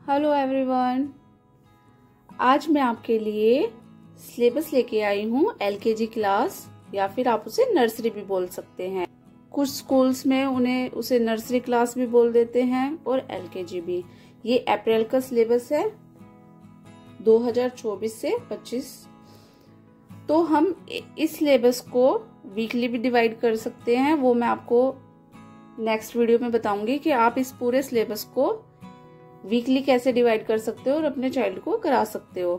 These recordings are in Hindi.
हेलो एवरीवन, आज मैं आपके लिए सिलेबस लेके आई हूँ एलकेजी क्लास या फिर आप उसे नर्सरी भी बोल सकते हैं। कुछ स्कूल्स में उसे नर्सरी क्लास भी बोल देते हैं और एलकेजी भी। ये अप्रैल का सिलेबस है 2024 से 25। तो हम इस सिलेबस को वीकली भी डिवाइड कर सकते हैं, वो मैं आपको नेक्स्ट वीडियो में बताऊंगी कि आप इस पूरे सिलेबस को वीकली कैसे डिवाइड कर सकते हो और अपने चाइल्ड को करा सकते हो।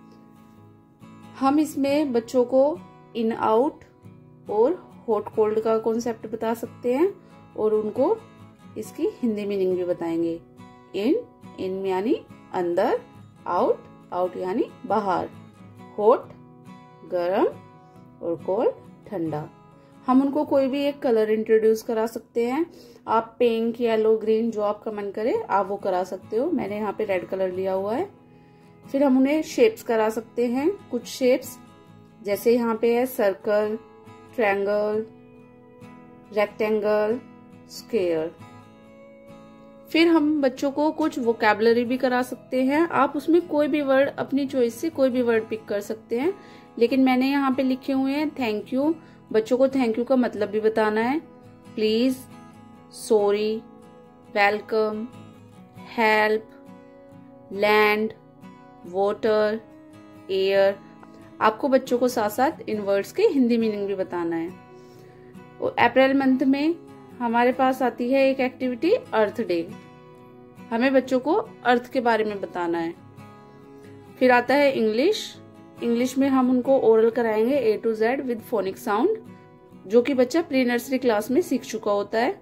हम इसमें बच्चों को इन आउट और हॉट कोल्ड का कॉन्सेप्ट बता सकते हैं और उनको इसकी हिंदी मीनिंग भी बताएंगे। इन यानी अंदर, आउट यानी बाहर, हॉट गरम और कोल्ड ठंडा। हम उनको कोई भी एक कलर इंट्रोड्यूस करा सकते हैं। आप पिंक, येलो, ग्रीन जो आपका मन करे आप वो करा सकते हो। मैंने यहाँ पे रेड कलर लिया हुआ है। फिर हम उन्हें शेप्स करा सकते हैं, कुछ शेप्स जैसे यहाँ पे है सर्कल, ट्रायंगल, रेक्टेंगल, स्क्वायर। फिर हम बच्चों को कुछ वोकैबुलरी भी करा सकते हैं। आप उसमें कोई भी वर्ड अपनी चॉइस से कोई भी वर्ड पिक कर सकते हैं, लेकिन मैंने यहाँ पे लिखे हुए हैं थैंक यू। बच्चों को थैंक यू का मतलब भी बताना है। Please, sorry, welcome, help, land, water, air. आपको बच्चों को साथ साथ इन वर्ड्स के हिंदी मीनिंग भी बताना है। और अप्रैल मंथ में हमारे पास आती है एक एक्टिविटी अर्थ डे। हमें बच्चों को अर्थ के बारे में बताना है। फिर आता है इंग्लिश में हम उनको ओरल कराएंगे A to Z with phonic sound, जो कि बच्चा प्री नर्सरी क्लास में सीख चुका होता है।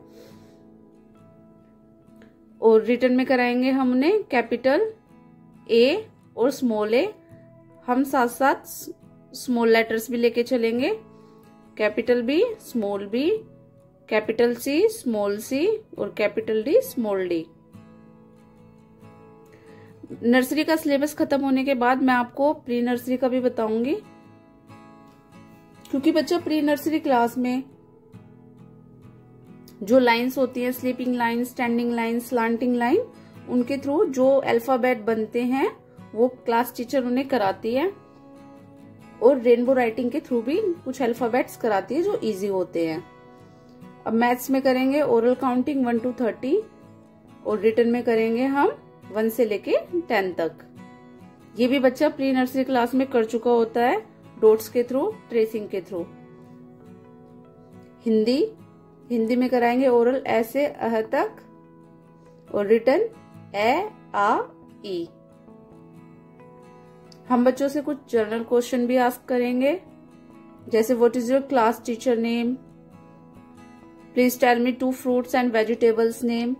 और रिटन में कराएंगे हम उन्हें कैपिटल A और स्मॉल a। हम साथ साथ स्मॉल लेटर्स भी लेके चलेंगे, capital B, small b, capital C, small c और capital D, small d। Nursery का सिलेबस खत्म होने के बाद मैं आपको प्री नर्सरी का भी बताऊंगी, क्योंकि बच्चा प्री नर्सरी क्लास में जो लाइंस होती हैं, sleeping line, standing line, slanting line, उनके थ्रू जो अल्फाबेट बनते हैं वो क्लास टीचर उन्हें कराती है। और रेनबो राइटिंग के थ्रू भी कुछ अल्फाबेट्स कराती है जो इजी होते हैं। अब मैथ्स में करेंगे ओरल काउंटिंग 1 to 30 और रिटन में करेंगे हम 1 से लेके 10 तक। ये भी बच्चा प्री नर्सरी क्लास में कर चुका होता है, डॉट्स के थ्रू, ट्रेसिंग के थ्रू। हिंदी में कराएंगे ओरल ए से अह तक और रिटन ए, आ, ई। हम बच्चों से कुछ जनरल क्वेश्चन भी आस्क करेंगे, जैसे what is your class teacher name, please tell me 2 fruits and vegetables name.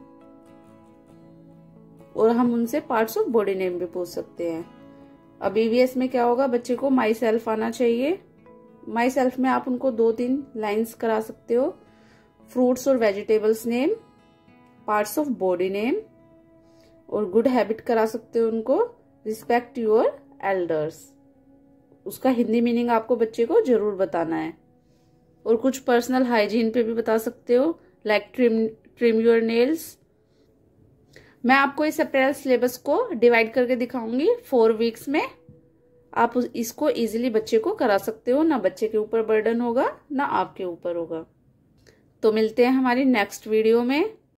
और हम उनसे पार्ट्स ऑफ बॉडी नेम भी पूछ सकते हैं। अब EVS में क्या होगा, बच्चे को माई सेल्फ आना चाहिए। माई सेल्फ में आप उनको 2-3 लाइंस करा सकते हो। फ्रूट्स और vegetables name, parts of body name और गुड हैबिट करा सकते हो उनको, रिस्पेक्ट योर एल्डर्स। उसका हिंदी मीनिंग आपको बच्चे को जरूर बताना है। और कुछ पर्सनल हाइजीन पे भी बता सकते हो, लाइक ट्रिम योर नेल्स। मैं आपको इस अप्रैल सिलेबस को डिवाइड करके दिखाऊंगी 4 वीक्स में। आप इसको इजीली बच्चे को करा सकते हो, ना बच्चे के ऊपर बर्डन होगा ना आपके ऊपर होगा। तो मिलते हैं हमारी नेक्स्ट वीडियो में।